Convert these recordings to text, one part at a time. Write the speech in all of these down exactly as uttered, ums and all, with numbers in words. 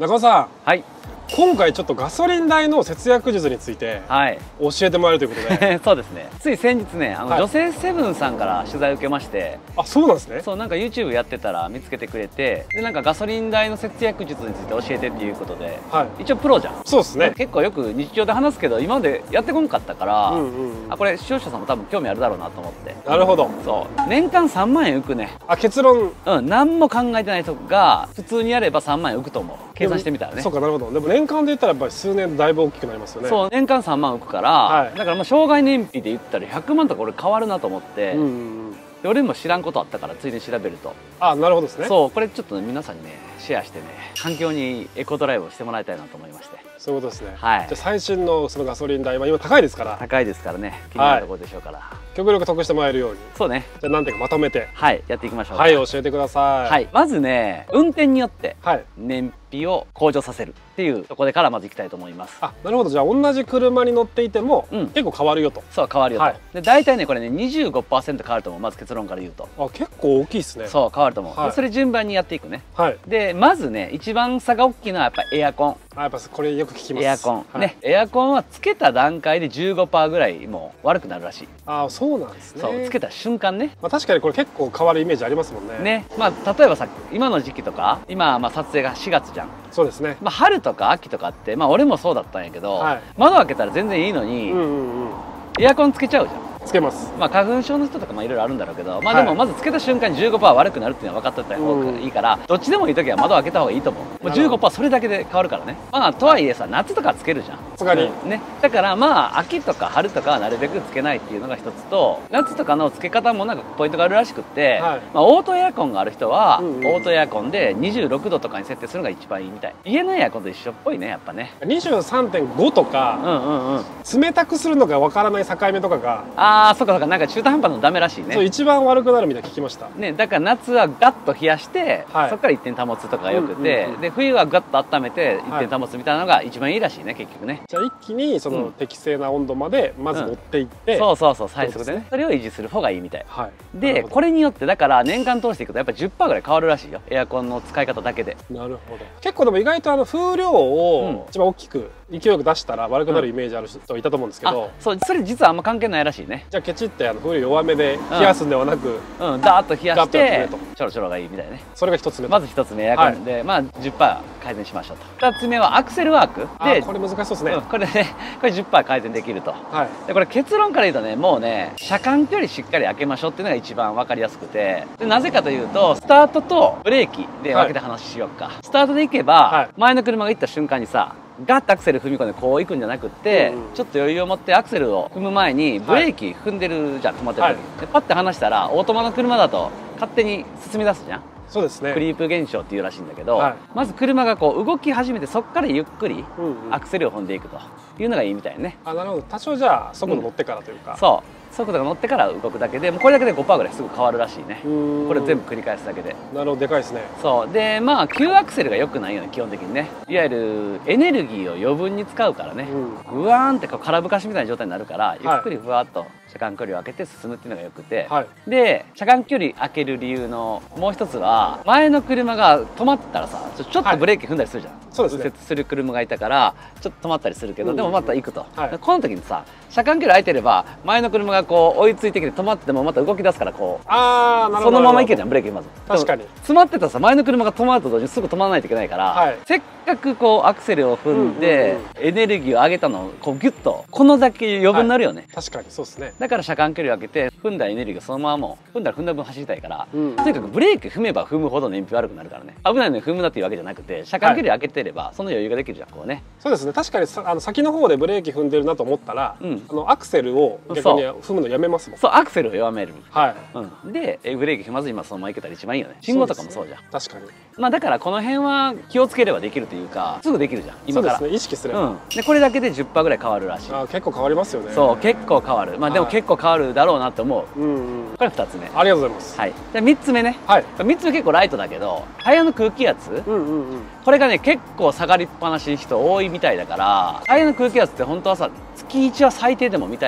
中尾さん、 はい、 今回ちょっとガソリン代の節約術について教えてもらえるということで、はい、 そうですね。つい先日ね、あの、はい、女性セブンさんから取材を受けまして。 あ、そうなんですね。 そう、なんか ユーチューブ やってたら見つけてくれて、でなんかガソリン代の節約術について教えてっていうことで、はい、一応プロじゃん。 そうですね。 結構よく日常で話すけど、今までやってこんかったから、うんうん、あ、これ視聴者さんも多分興味あるだろうなと思って。 なるほど。 そう年間さんまんえん浮くね。 あ、結論、 うん、何も考えてない人が普通にやればさんまんえん浮くと思う。計算してみたらね。 そうか、なるほど。でも年間で言ったらやっぱり数年だいぶ大きくなりますよね。 そう、年間さんまん浮くから、はい、だからもう生涯年費で言ったらひゃくまんとか俺変わるなと思って、うんうん、で俺も知らんことあったからついでに調べると。 あ、なるほどですね。 そう、これちょっと、ね、皆さんにねシェアしてね、環境にエコドライブをしてもらいたいなと思いまして。 そういうことですね。 はい。 じゃあ最新のそのガソリン代は今高いですから。 高いですからね。気になるところでしょうから。はい、 極力得してもらえるように。 そうね。 じゃあ何点かまとめて。 はい、やっていきましょう。 はい、教えてください。 はい、まずね、運転によって燃費を向上させるっていうところからまずいきたいと思います。 あ、なるほど。じゃあ同じ車に乗っていても、うん、結構変わるよと。 そう、変わるよと。はい、で大体ねこれね にじゅうごパーセント 変わると思う。まず結論から言うと。 あ、結構大きいですね。 そう、変わると思う。はい、でそれ順番にやっていくね。はい、でまずね一番差が大きいのはやっぱエアコン。 あ、やっぱこれよく聞きます。 エアコン、はい、ね、エアコンはつけた段階で じゅうごパーセント ぐらいもう悪くなるらしい。 あ、そうなんですね。 そう、つけた瞬間ね。 まあ確かにこれ結構変わるイメージありますもんね。 ね、まあ例えばさ、今の時期とか、今まあ撮影がしがつじゃん。 そうですね。 まあ春とか秋とかって、まあ俺もそうだったんやけど、はい、窓開けたら全然いいのに、うんうんうん、エアコンつけちゃうじゃん。 つけます。 まあ花粉症の人とかいろいろあるんだろうけど、まあでもまずつけた瞬間に じゅうごパーセント 悪くなるっていうのは分かってた方がいいから、どっちでもいい時は窓開けた方がいいと思う。もう じゅうごパーセント それだけで変わるからね。まあとはいえさ、夏とかつけるじゃん。 つかにね。だからまあ秋とか春とかはなるべくつけないっていうのが一つと、夏とかのつけ方もなんかポイントがあるらしくって、はい、まあオートエアコンがある人は、うんうん、オートエアコンでにじゅうろくどとかに設定するのが一番いいみたい。家のエアコンと一緒っぽいね、やっぱね。 にじゅうさんてんご とか、うんうんうん、冷たくするのが分からない境目とかが、 ああ、そっかそっか、なんか中途半端のダメらしいね。 そう、一番悪くなるみたいな聞きましたね。だから夏はガッと冷やして、はい、そこから一点保つとかがよくて、で冬はガッと温めて一点保つみたいなのが一番いいらしいね、結局ね。 じゃあ一気にその適正な温度までまず持っていって、うん、 そうそうそう、最速でね、それを維持する方がいいみたい。はい、でこれによってだから年間通していくとやっぱ じゅっパーセント ぐらい変わるらしいよ、エアコンの使い方だけで。 なるほど。結構でも意外とあの風量を一番大きく勢いよく出したら悪くなるイメージある人いたと思うんですけど、うん、 そう、それ実はあんま関係ないらしいね。 じゃあケチってあの風量弱めで冷やすんではなく、 うん、うん、ダーッと冷やしてちょろちょろがいいみたいなね。 それが一つ目。 まず一つ目エアコンで、はい、まあ じゅっパーセント 改善しましょうと。二つ目はアクセルワークで、 これ難しそうですね。 うん、これね、これ じゅっパーセント 改善できると。はい、でこれ結論から言うとね、もうね車間距離しっかり開けましょうっていうのが一番分かりやすくて、でなぜかというとスタートとブレーキで分けて話しようか。はい、スタートで行けば、はい、前の車が行った瞬間にさ、ガッとアクセル踏み込んでこう行くんじゃなくって、うん、ちょっと余裕を持ってアクセルを踏む前にブレーキ踏んでるじゃん、止まってる時に、はい、でパッて離したらオートマの車だと勝手に進み出すじゃん。 そうですね。 クリープ現象っていうらしいんだけど、はい、まず車がこう動き始めてそこからゆっくりアクセルを踏んでいくというのがいいみたいね。 あ、なるほど。多少じゃあ速度乗ってからというか、 うん、そう速度が乗ってから動くだけでもうこれだけで ごパーセント ぐらいすぐ変わるらしいね。これ全部繰り返すだけで。 なるほど、でかいですね。 そうで、まあ急アクセルが良くないよね、基本的にね。いわゆるエネルギーを余分に使うからね、うん、うわーんってこう空ぶかしみたいな状態になるから、ゆっくりふわっと車間距離を空けて進むっていうのがよくて、はい、で車間距離空ける理由のもう一つは、前の車が止まったらさ、ちょっとブレーキ踏んだりするじゃん。はい、そうですね、右折する車がいたからちょっと止まったりするけど、うん、でもまた行くと、はい、この時にさ車間距離空いてれば前の車がこう追いついてきて止まってもまた動き出すから、こうあー、そのまま行けるじゃん、ブレーキまず。 確かに詰まってたらさ、前の車が止まると同時にすぐ止まらないといけないから、はい、せっかくこうアクセルを踏んでエネルギーを上げたのをこうギュッとこのだけ余分になるよね。 はい、確かにそうですね。だから車間距離を空けて踏んだエネルギーをそのままもう踏んだら踏んだ分走りたいから、うん、とにかくブレーキ踏めば踏むほど燃費悪くなるからね。危ないのに踏むなっていうわけじゃなくて、車間距離空けてればその余裕ができるじゃん、こうね。 そうですね。確かにさ、あの先の方でブレーキ踏んでるなと思ったら、うん、あのアクセルを逆に踏むのやめますもん。 そう、アクセルを弱める。 はい。 うん、でブレーキ踏まず今そのまま行けたら一番いいよね。信号とかもそうじゃん。 確かに。 まあだからこの辺は気をつければできるというか、すぐできるじゃん今から。 そうですね、意識すれば。うん、 でこれだけで じゅっパーセント ぐらい変わるらしい。 あ、結構変わりますよね。 そう、結構変わる。まあでも結構変わるだろうなと思う。うんうん、これふたつめ。 ありがとうございます。 はい。でみっつめね。はい。みっつめ結構ライトだけど、タイヤの空気圧、うんうんうん、これがね結構下がりっぱなしの人多いみたいだから、タイヤの空気圧って本当はさ月いちは最低でも見たいじゃん。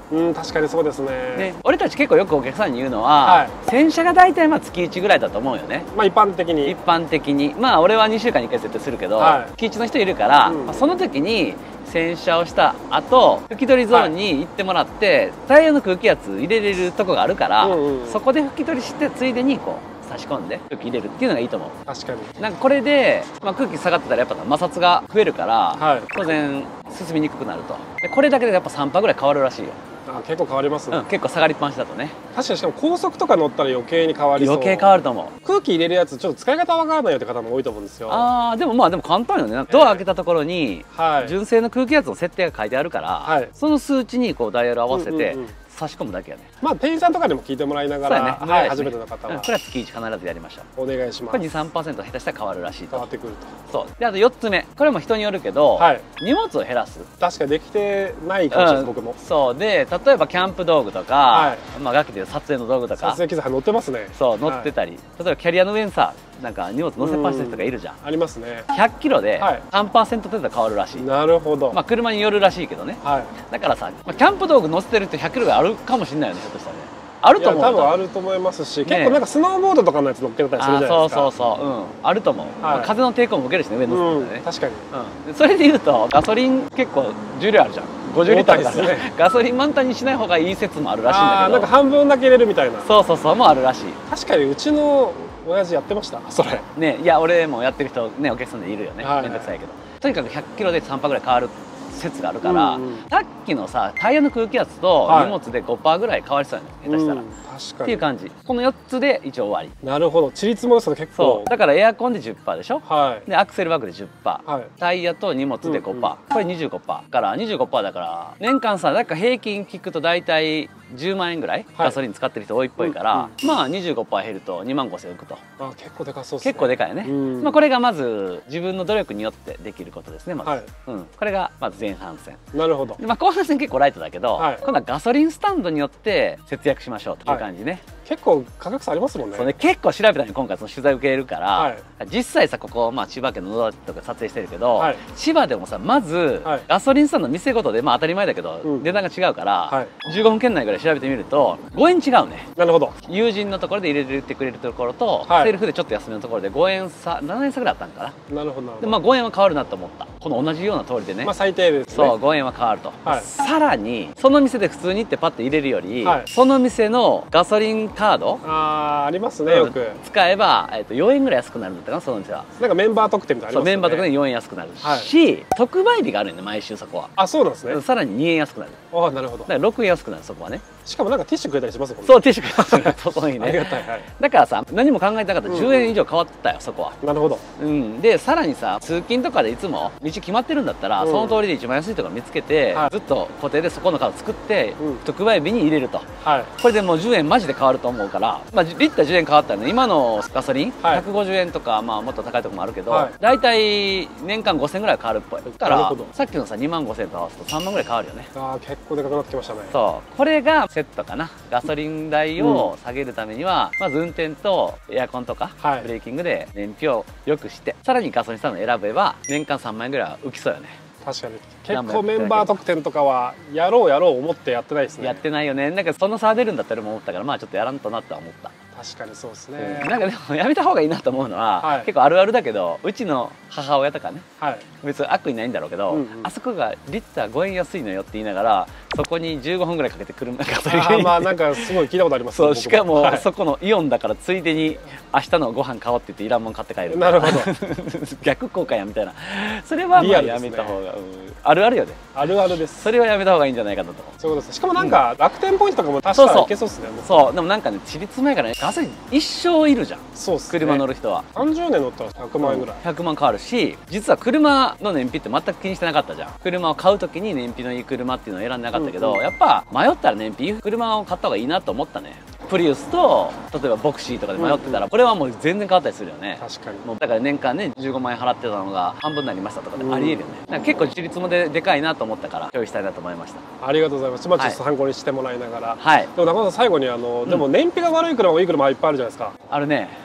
うん、確かにそうですね。 で俺たち結構よくお客さんに言うのは、はい、洗車が大体まあ月いちぐらいだと思うよね。 まあ一般的に一般的にまあ俺はにしゅうかんにいっかい設定するけど、はい、月いちの人いるから、うん、まあ、その時に洗車をした後拭き取りゾーンに行ってもらって、はい、タイヤの空気圧入れれるとこがあるから、うんうん、そこで拭き取りしてついでにこう差し込んで空気入れるっていうのがいいと思う。 確かになんかこれで、まあ、空気下がってたらやっぱ摩擦が増えるから、はい、当然進みにくくなると。でこれだけでやっぱさんパーぐらい変わるらしいよ。 あ、結構変わりますね、 うん、結構下がりっぱなしだとね。 確かに。しかも高速とか乗ったら余計に変わりそう。 余計変わると思う。 空気入れるやつちょっと使い方わからないよって方も多いと思うんですよ。 ああ、でもまあでも簡単よね。ドア開けたところに、はい、純正の空気圧の設定が書いてあるから、はい、その数値にこうダイヤル合わせて差し込むだけやね。 まあ店員さんとかでも聞いてもらいながら、ね、はい、初めての方は、 うん、これは月いち必ずやりましょう。 お願いします。 これに、さんパーセント 下手したら変わるらしいと。 変わってくると。 そうで、あとよっつめ、これも人によるけど、はい、荷物を減らす。 確かにできてないかもしれない、うん、僕も。 そうで、例えばキャンプ道具とか、はい、まあ楽器で撮影の道具とか、 撮影機材乗ってますね。 そう乗ってたり、はい、例えばキャリアの上にさ、なんか荷物乗せっぱなしの人がいるじゃん。 ありますね。 ひゃっキロで さんパーセント 程度変わるらしい。 なるほど。 まあ車によるらしいけどね。はい、だからさ、まあ、キャンプ道具乗せてるってひゃっキロがあるかもしれないよね、ひょっとしたらね。あると思う。 多分あると思いますし、結構なんかスノーボードとかのやつ乗っけたりするじゃないですか。 そうそうそう、うん、あると思う。まあ風の抵抗も受けるしね、上に乗せてね。 確かに。 うん、それでいうとガソリン結構重量あるじゃん。ごじゅうリッターですね。ガソリン満タンにしない方がいい説もあるらしいんだけど。なんか半分だけ入れるみたいな。 そうそうそうもあるらしい。 確かにうちの親父やってました。それ。 ね、いや俺もやってる人ね、お客さんでいるよね。めんどくさいけど。とにかくひゃっキロでさんパーぐらい変わる説があるから、うんうん、さっきのさタイヤの空気圧と荷物で ごパーセント ぐらい変わりそうやね、下手したら。うん、確かにっていう感じ。このよっつで一応終わり。 なるほど。ちりつもですね、結構。 そうだからエアコンで じゅっパーセント でしょ、はい、でアクセルバックで じゅっパーセント、はい、タイヤと荷物で ごパーセント、うんうん、これ にじゅうごパーセント から にじゅうごパーセント だから年間さ、なんか平均聞くと大体じゅうまんえんぐらいガソリン使ってる人多いっぽいから、はい、まあ にじゅうごパーセント 減るとにまんごせんえん浮くと。 あ、結構でかそうですね。 結構でかいよね。まあこれがまず自分の努力によってできることですね、まず、はい、うん、これがまず前半戦。 なるほど。 まあ後半戦結構ライトだけど、はい、今度はガソリンスタンドによって節約しましょうという感じね、はい、 結構価格差ありますもんね。 そうね、結構調べたのに今回その取材受けるから、はい、実際さここ、まあ、千葉県の野田とか撮影してるけど、はい、千葉でもさまず、はい、ガソリンスタンドの店ごとでまあ当たり前だけど、うん、値段が違うから、はい、じゅうごふん圏内ぐらい調べてみるとごえん違うね。 なるほど。 友人のところで入れてくれるところと、はい、セルフでちょっと安めのところでごえん差ななえん差ぐらいあったんかな。 なるほど。 でまあごえんは変わるなと思った。この同じような通りでね、 まあ最低ですね。 そうごえんは変わると、はい、さらにその店で普通に行ってパッと入れるより、はい、その店のガソリンカード、 あーありますね、よく使えば、えー、とよえんぐらい安くなるんだったかな、その店は。なんかメンバー特典みたいなのありますよね。そう、 メンバー特典でよえん安くなるし、はい、特売日があるよね、毎週そこは。 あ、そうなんですね。 さらににえん安くなる。 ああ、なるほど。 だからろくえん安くなる、そこはね。 しかもなんかティッシュくれたりしますもんね。 そう、ティッシュくれますね。外にね。 ありがたい。はい。 だからさ、何も考えてなかったらじゅうえん以上変わったよ、そこは。 なるほど。 うん。で、さらにさ、通勤とかでいつも道決まってるんだったら、その通りで一番安いところ見つけて、ずっと固定でそこのカード作って、特売日に入れると。はい。これでもうじゅうえんマジで変わると思うから、まあリッターじゅうえん変わったらね、今のガソリンひゃくごじゅうえんとか、まあもっと高いところもあるけど、大体年間ごせんぐらい変わるっぽい。だからさっきのさにまんごせんと合わせるとさんまんぐらい変わるよね。ああ、結構でかくなってきましたね。そう。これがセットかな。ガソリン代を下げるためには、まず運転とエアコンとかブレーキングで燃費を良くして、さらにガソリンスタンド選べば年間さんまんえんぐらいは浮きそうよね。確かに結構メンバー特典とかはやろうやろう思ってやってないですね。やってないよね。なんかその差出るんだったらも思ったから、まあちょっとやらんとなとは思った。確かにそうですね、うん、なんかでもやめた方がいいなと思うのは、はい、結構あるあるだけど、うちの母親とかね、はい、別に悪意ないんだろうけど、うんうん、あそこがリッターごえん安いのよって言いながらそこにじゅうごふんぐらいかけて車がガソリン入れて、まあなんかすごい聞いたことあります。そう、しかも、はい、そこのイオンだからついでに明日のご飯買おうって言っていらんもん買って帰る。なるほど逆効果やみたいな。それはまあやめた方が、ね、うん、あるあるよね。あるあるです。それはやめた方がいいんじゃないかなと。そういうことです。しかもなんか、うん、楽天ポイントとかも確かにいけそうですね。そうでもなんかね、ちりつまいからね、ガソリン一生いるじゃん。そうっすね、車乗る人はさんじゅうねん乗ったらひゃくまんえんぐらい、うん、ひゃくまん変わるし、実は車の燃費って全く気にしてなかったじゃん。車を買う時に燃費のいい車っていうのを選んでなかったけど、うんうん、やっぱ迷ったら燃費いい車を買った方がいいなと思ったね。プリウスと例えばボクシーとかで迷ってたら、これはもう全然変わったりするよね。確かに。もうだから年間ねじゅうごまんえん払ってたのが半分になりましたとかでありえるよね。なんか結構自立もででかいなと思ったから共有したいなと思いました。ありがとうございます。まあちょっと参考にしてもらいながら、はい、でも中田さん最後にあの、うん、でも燃費が悪い車もいい車いっぱいあるじゃないですか。あるね。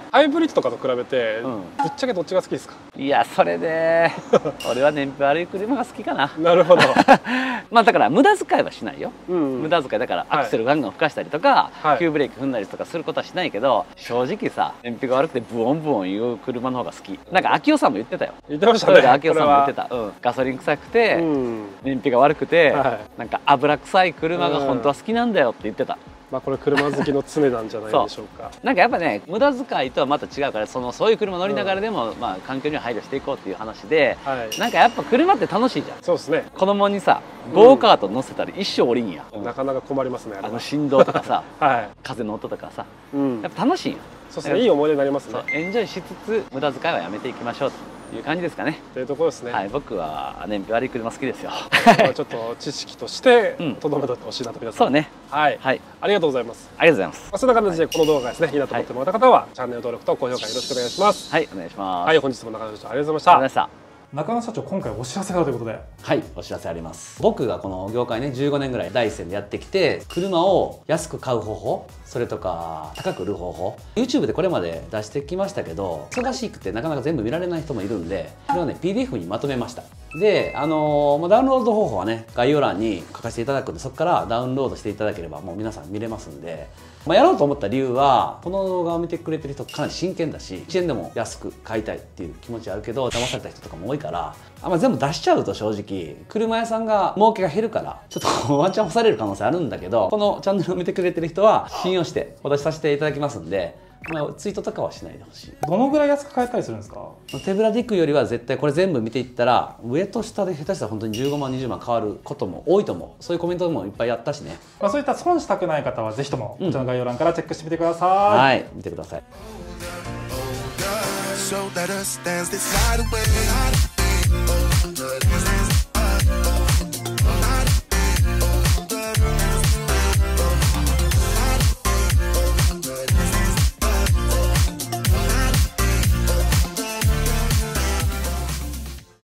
ハイブリッドとかと比べて、 うん、 ぶっちゃけどっちが好きですか？ いやそれで俺は燃費悪い車が好きかな。 なるほどまあだから無駄遣いはしないよ、うん、無駄遣いだからアクセルガンガン吹かしたりとか、はい、急ブレーキ踏んだりとかすることはしないけど、正直さ燃費が悪くてブオンブオン言う車の方が好き。なんか秋代さんも言ってたよ。 言ってましたね。 秋代さんも言ってた、うん、ガソリン臭くて、うん、燃費が悪くて、はい、なんか油臭い車が本当は好きなんだよって言ってた。 まあこれ車好きの常なんじゃないでしょうか。 なんかやっぱね無駄遣いとはまた違うから、そのそういう車乗りながらでも、うん、まあ環境には配慮していこうっていう話で、はい、なんかやっぱ車って楽しいじゃん。そうですね。子供にさゴーカート乗せたら一生降りんや、 うん、なかなか困りますね。 あの振動とかさ、はい、風の音とかさ、うん、やっぱ楽しいよ。 そうですね、いい思い出になりますね。 エンジョイしつつ無駄遣いはやめていきましょうという感じですかね。 というところですね。 はい、僕は燃費悪い車好きですよ。 ちょっと知識としてとどめてほしいなと皆さん。 そうね。 はい、はい、ありがとうございます。 ありがとうございます。 まあそんな感じでこの動画がですね、いいなと思ってもらった方はチャンネル登録と高評価よろしくお願いします。 はい、お願いします。 はい、本日も中野社長ありがとうございました。 中野社長、今回お知らせがあるということで。 はい、お知らせあります。僕がこの業界ねじゅうごねんぐらい第一線でやってきて、車を安く買う方法、それとか高く売る方法 YouTube でこれまで出してきましたけど、忙しくてなかなか全部見られない人もいるんで、これをね ピーディーエフ にまとめました。で、あのー、ダウンロード方法はね概要欄に書かせていただくんで、そこからダウンロードしていただければもう皆さん見れますんで、まあ、やろうと思った理由はこの動画を見てくれてる人かなり真剣だし、いちえんでも安く買いたいっていう気持ちあるけど騙された人とかも多いから、あんま全部出しちゃうと正直車屋さんが儲けが減るからちょっとワンチャン干される可能性あるんだけど、このチャンネルを見てくれてる人は信用してお出しさせていただきますんで、まあ、ツイートとかはしないでほしい。 どのぐらい安く買えたりするんですか？ 手ぶらでいくよりは絶対これ全部見ていったら上と下で下手したら本当にじゅうごまんにじゅうまん変わることも多いと思う。そういうコメントもいっぱいあったしね。 まあそういった損したくない方はぜひともこちらの概要欄からチェックしてみてください。 うん、はい、見てください。